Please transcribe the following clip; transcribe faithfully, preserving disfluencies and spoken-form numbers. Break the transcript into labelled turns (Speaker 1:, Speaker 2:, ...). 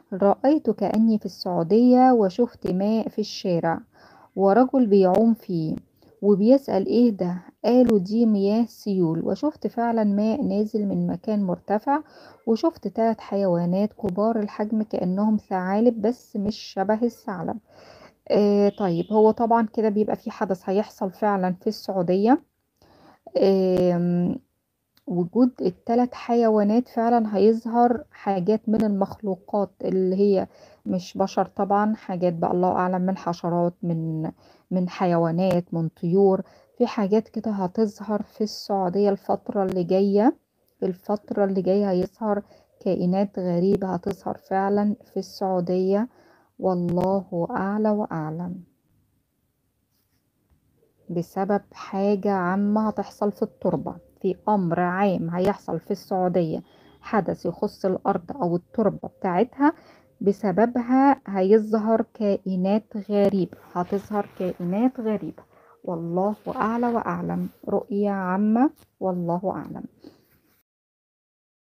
Speaker 1: رأيت كأني في السعودية وشفت ماء في الشارع ورجل بيعوم فيه وبيسأل ايه ده؟ قالوا دي مياه سيول. وشفت فعلا ماء نازل من مكان مرتفع، وشفت ثلاث حيوانات كبار الحجم كأنهم ثعالب بس مش شبه الثعلب. آه طيب، هو طبعا كده بيبقى في حدث هيحصل فعلا في السعودية. آم، وجود الثلاث حيوانات فعلا هيظهر حاجات من المخلوقات اللي هي مش بشر طبعا، حاجات بقى الله أعلم، من حشرات، من من حيوانات، من طيور. في حاجات كده هتظهر في السعودية الفترة اللي جاية. الفترة اللي جاية هيظهر كائنات غريبة، هتظهر فعلا في السعودية. والله أعلى وأعلم. بسبب حاجة عامة هتحصل في التربة، في أمر عام هيحصل في السعودية، حدث يخص الأرض أو التربة بتاعتها. بسببها هيظهر كائنات غريبة، هتظهر كائنات غريبة. والله أعلى وأعلم، رؤية عامة، والله أعلم.